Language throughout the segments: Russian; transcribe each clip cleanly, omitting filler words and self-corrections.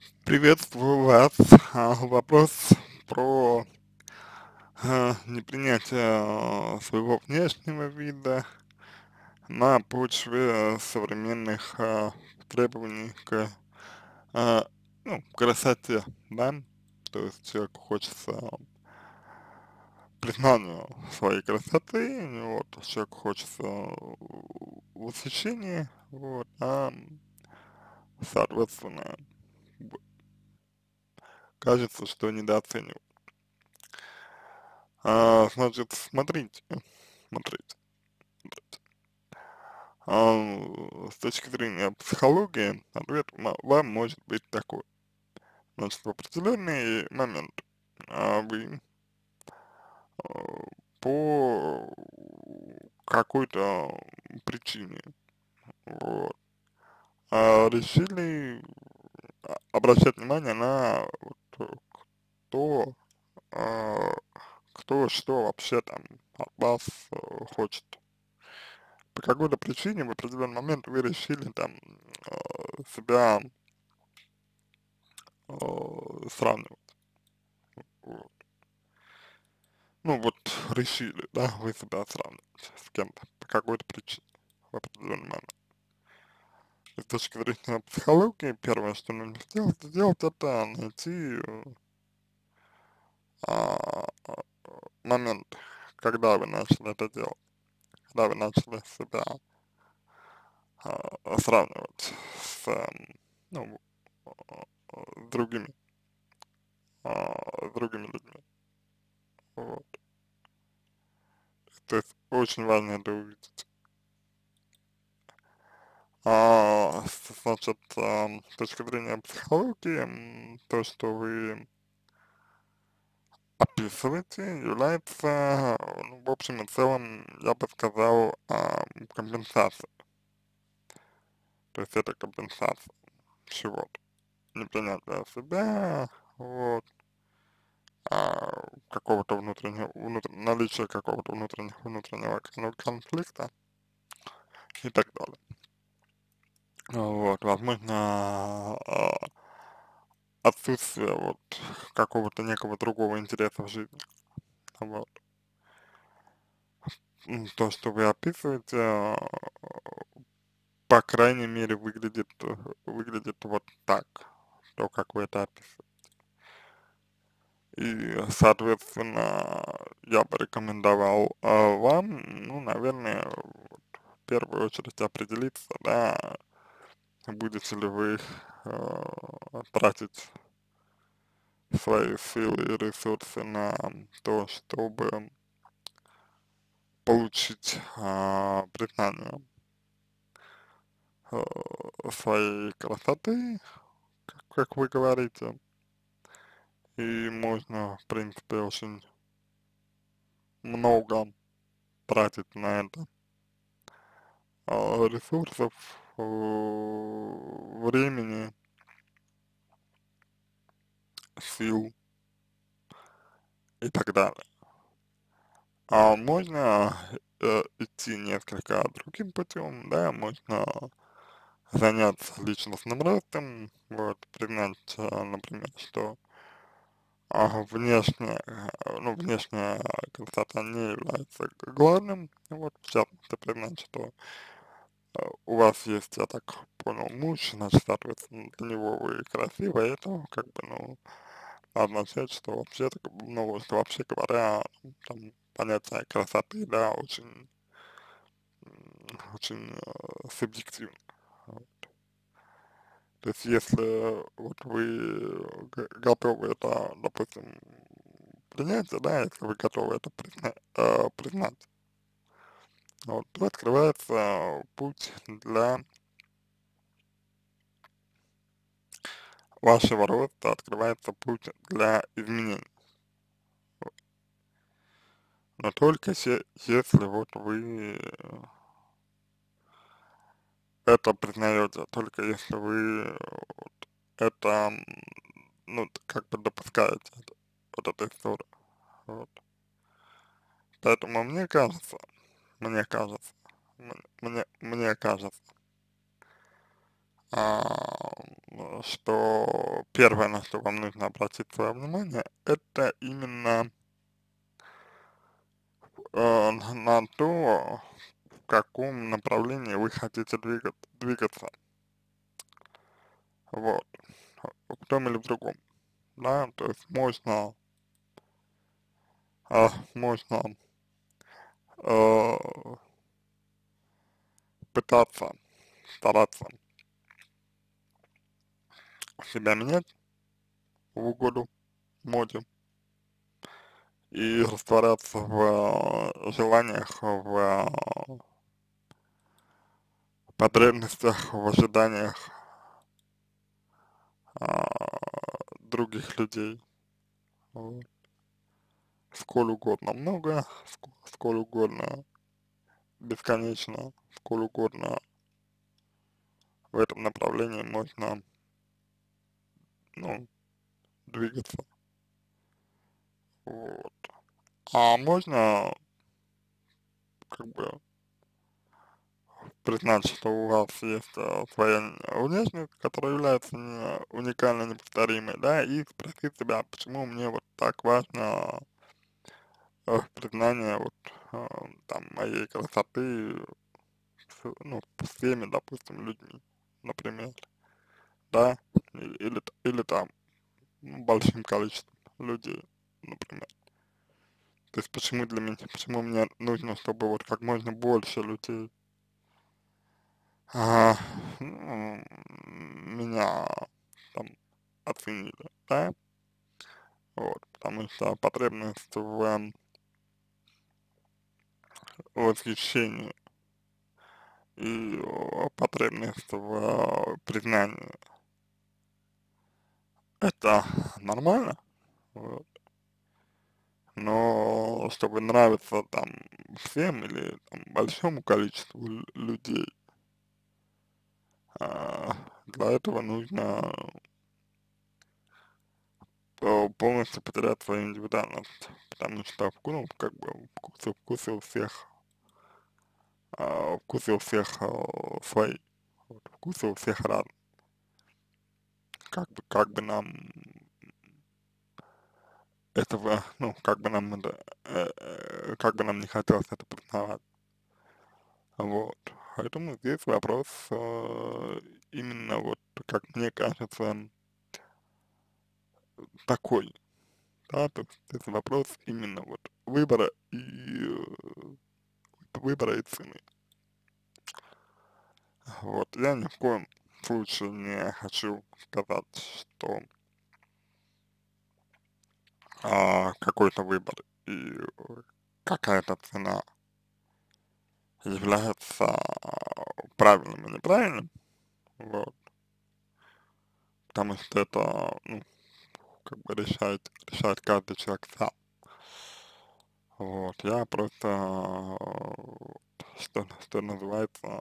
Приветствую вас. Вопрос про непринятие своего внешнего вида на почве современных требований к красоте, да? То есть человеку хочется признанию своей красоты, вот, человеку хочется восхищения, вот, соответственно, б- кажется, что недооценивают. Значит, смотрите. С точки зрения психологии, ответ вам может быть такой. Значит, в определенный момент вы а, по какой-то причине вот, решили обращать внимание на вот, кто, а, кто что вообще там от вас хочет. По какой-то причине в определенный момент вы решили там себя сравнивать. Вот. Ну вот решили, да, вы себя сравнивать с кем-то по какой-то причине в определенный момент. И с точки зрения психологии, первое, что нужно сделать это найти а, а, момент, когда вы начали это делать, когда вы начали себя сравнивать с, ну, с другими, с другими людьми. Вот. То есть очень важно это увидеть. Значит, с точки зрения психологии, то, что вы описываете, является, ну, в общем и целом, я бы сказал, компенсацией. То есть это компенсация чего-то. Непринятие себя, вот, какого-то наличия какого-то внутреннего конфликта и так далее. Вот, возможно, отсутствие вот какого-то некого другого интереса в жизни. Вот. То, что вы описываете, по крайней мере, выглядит вот так, то, как вы это описываете. И, соответственно, я бы рекомендовал вам, ну, наверное, вот, в первую очередь определиться, да, будете ли вы тратить свои силы и ресурсы на то, чтобы получить признание своей красоты, как вы говорите, и можно, в принципе, очень много тратить на это ресурсов, времени, сил и так далее. А можно идти несколько другим путем, да, можно заняться личностным ростом, вот, признать, например, что внешняя красота не является главным, вот, в частности, признать, что у вас есть, я так понял, муж, значит, соответственно, для него вы красивы, и это, как бы, ну, означает, что вообще, так, ну, что вообще говоря, там, понятие красоты, да, очень субъективно. Вот. То есть, если вот вы готовы это, допустим, принять, да, если вы готовы это признать, вот, то открывается путь для вашего роста, открывается путь для изменений. Вот. Но только если вот вы это признаете, только если вы вот это, ну, как бы допускаете вот эту историю. Вот. Поэтому мне кажется, мне кажется, а, что первое, на что вам нужно обратить свое внимание, это именно на то, в каком направлении вы хотите двигаться, вот, в том или в другом, да, то есть можно э, пытаться, стараться себя менять в угоду моде и растворяться в желаниях, в потребностях, в ожиданиях других людей, вот. Сколь угодно много, сколь угодно бесконечно, сколь угодно в этом направлении можно, ну, двигаться, вот. А можно, как бы, признать, что у вас есть своя внешность, которая является уникальной, неповторимой, да, и спросить себя, почему мне вот так важно признание вот там моей красоты, ну, всеми, допустим, людьми, например, да, или там большим количеством людей, например. То есть почему мне нужно, чтобы вот как можно больше людей а, меня там оценили, да, вот, потому что потребность в восхищении и потребность в признании, это нормально, вот. Но чтобы нравиться там всем или там большому количеству людей, для этого нужно полностью потерять свою индивидуальность, потому что, ну, как бы вкусы у всех свои, вот, вкусы у всех разные, как бы нам этого, ну, как бы нам это, как бы нам не хотелось это признавать, вот, поэтому здесь вопрос именно вот, как мне кажется, такой, да, то есть это вопрос именно вот выбора и цены. Вот, я ни в коем случае не хочу сказать, что какой-то выбор и какая-то цена является правильным и неправильным, вот, потому что это, ну, как бы решает каждый человек сам. Вот, я просто, что называется,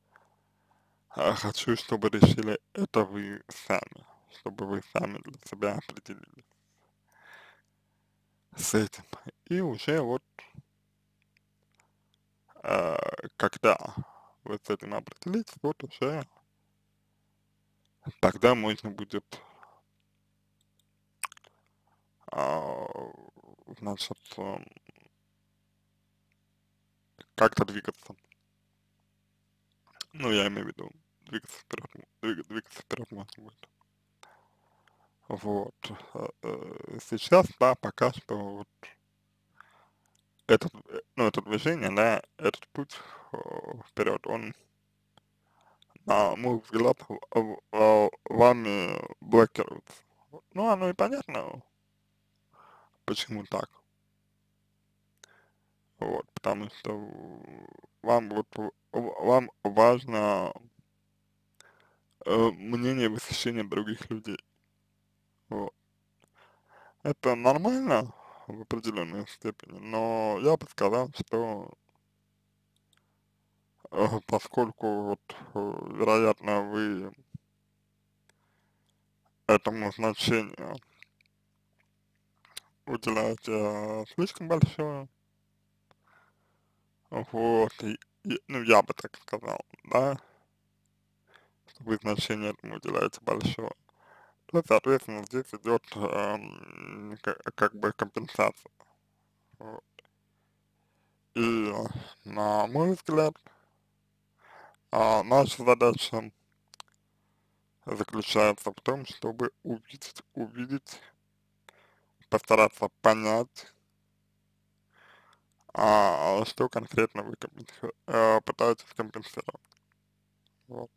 хочу, чтобы решили это вы сами, чтобы вы сами для себя определились с этим. И уже вот, когда вы с этим определитесь, вот уже тогда можно будет, а, значит, как-то двигаться. Ну, я имею в виду, двигаться вперед можно будет. Вот. Сейчас, да, пока что вот ну, это движение, да, этот путь вперед, он, на мой взгляд, вами блокируется. Вот. Ну, оно и понятно, почему так. Вот, потому что вам важно мнение, восхищение других людей. Вот. Это нормально в определенной степени, но я бы сказал, что поскольку вот, вероятно, вы этому значению уделяете слишком большое, вот, ну, я бы так сказал, да, что вы значение этому уделяете большое. то, соответственно, здесь идет как бы компенсация. Вот. И, на мой взгляд, наша задача заключается в том, чтобы увидеть, постараться понять, что конкретно вы пытаетесь компенсировать. Вот.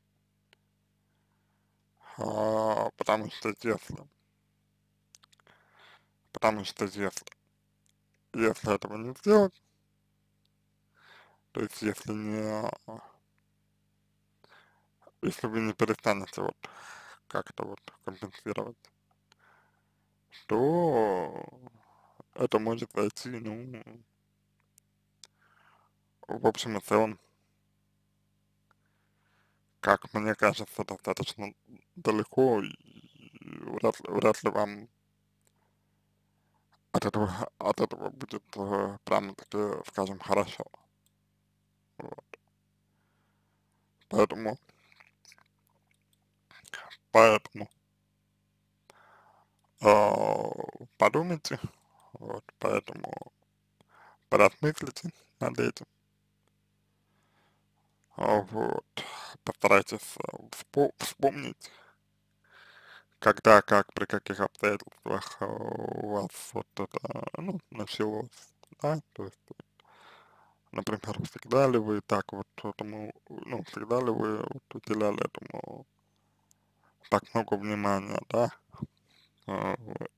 Потому что если этого не сделать, то есть если вы не перестанете вот как-то вот компенсировать, то это может зайти, ну, в общем и целом, как мне кажется, достаточно далеко, и вряд ли вам от этого будет прямо-таки, скажем, хорошо. Вот. Поэтому, поэтому подумайте, вот, поэтому поразмыслите над этим, вот, постарайтесь вспомнить, когда, как, при каких обстоятельствах у вас вот это, ну, началось, да, то есть, например, всегда ли вы так вот этому, ну, всегда ли вы вот уделяли этому так много внимания, да, вот,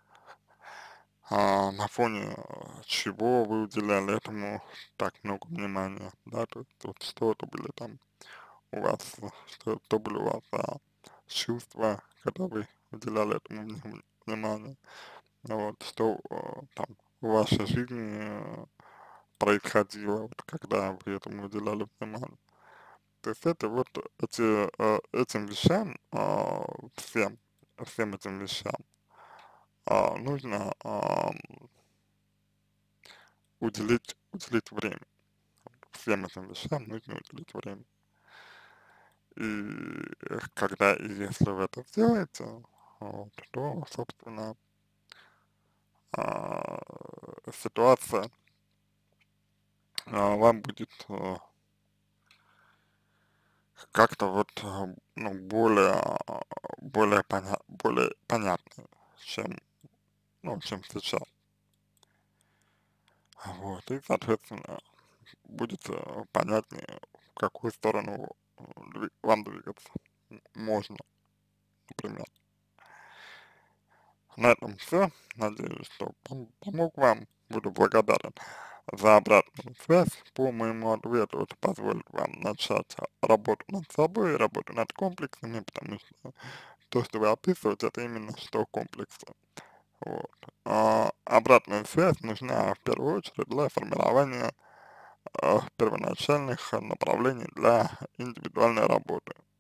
на фоне чего вы уделяли этому так много внимания, да, то есть вот что это были там у вас, что были у вас чувства, когда вы уделяли этому внимание, вот, что там в вашей жизни происходило, вот, когда вы этому уделяли внимание. То есть это вот этим вещам, всем этим вещам нужно уделить время. Всем этим вещам нужно уделить время. И когда и если вы это сделаете, вот, то, собственно, а, ситуация вам будет как-то вот, ну, более понятно, чем, ну, чем сейчас. Вот, и, соответственно, будет понятнее, в какую сторону вам двигаться можно, например. На этом все. Надеюсь, что помог вам. Буду благодарен за обратную связь по моему ответу. Это позволит вам начать работу над собой, работу над комплексами, потому что то, что вы описываете, это именно что комплексы. Вот. Обратная связь нужна в первую очередь для формирования первоначальных направлений для индивидуальной работы.